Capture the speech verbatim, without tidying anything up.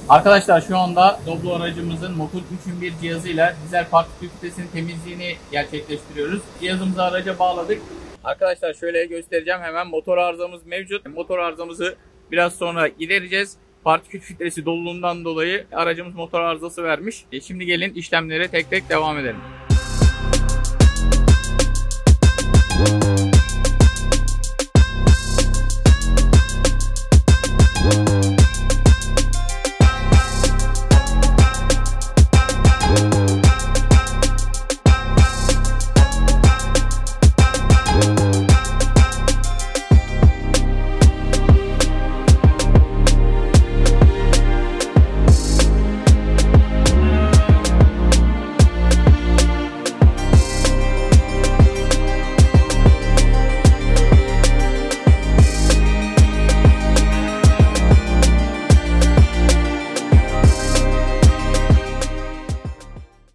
Arkadaşlar şu anda Doblo aracımızın motor üçün bir cihazıyla dizel partikül filtresinin temizliğini gerçekleştiriyoruz. Cihazımızı araca bağladık. Arkadaşlar şöyle göstereceğim, hemen motor arızamız mevcut. Motor arızamızı biraz sonra gidereceğiz. Partikül filtresi doluluğundan dolayı aracımız motor arızası vermiş. E şimdi gelin işlemlere tek tek devam edelim.